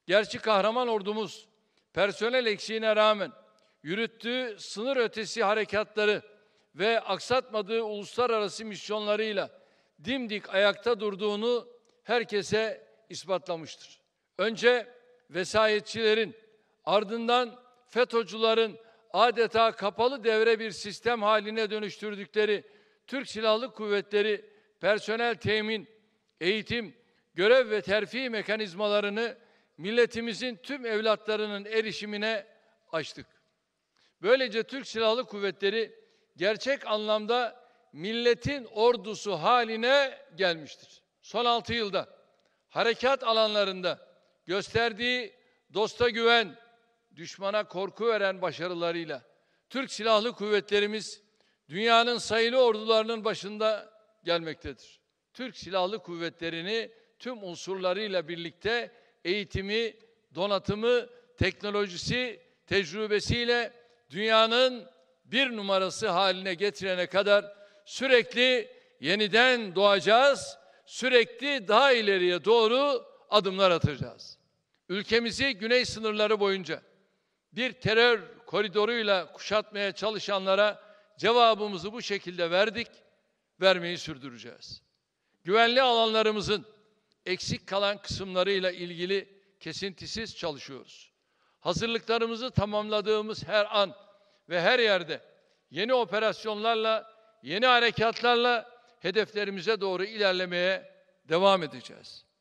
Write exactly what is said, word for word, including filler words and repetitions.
Gerçi kahraman ordumuz personel eksiğine rağmen yürüttüğü sınır ötesi harekatları ve aksatmadığı uluslararası misyonlarıyla dimdik ayakta durduğunu herkese ispatlamıştır. Önce vesayetçilerin, ardından FETÖ'cülerin adeta kapalı devre bir sistem haline dönüştürdükleri Türk Silahlı Kuvvetleri personel temin, eğitim, görev ve terfi mekanizmalarını milletimizin tüm evlatlarının erişimine açtık. Böylece Türk Silahlı Kuvvetleri gerçek anlamda milletin ordusu haline gelmiştir. Son altı yılda harekat alanlarında gösterdiği dosta güven, düşmana korku veren başarılarıyla Türk Silahlı Kuvvetlerimiz dünyanın sayılı ordularının başında gelmektedir. Türk Silahlı Kuvvetleri'ni tüm unsurlarıyla birlikte eğitimi, donatımı, teknolojisi, tecrübesiyle dünyanın bir numarası haline getirene kadar sürekli yeniden doğacağız, sürekli daha ileriye doğru adımlar atacağız. Ülkemizi güney sınırları boyunca bir terör koridoruyla kuşatmaya çalışanlara cevabımızı bu şekilde verdik, vermeyi sürdüreceğiz. Güvenli alanlarımızın eksik kalan kısımlarıyla ilgili kesintisiz çalışıyoruz. Hazırlıklarımızı tamamladığımız her an ve her yerde yeni operasyonlarla, yeni harekatlarla hedeflerimize doğru ilerlemeye devam edeceğiz.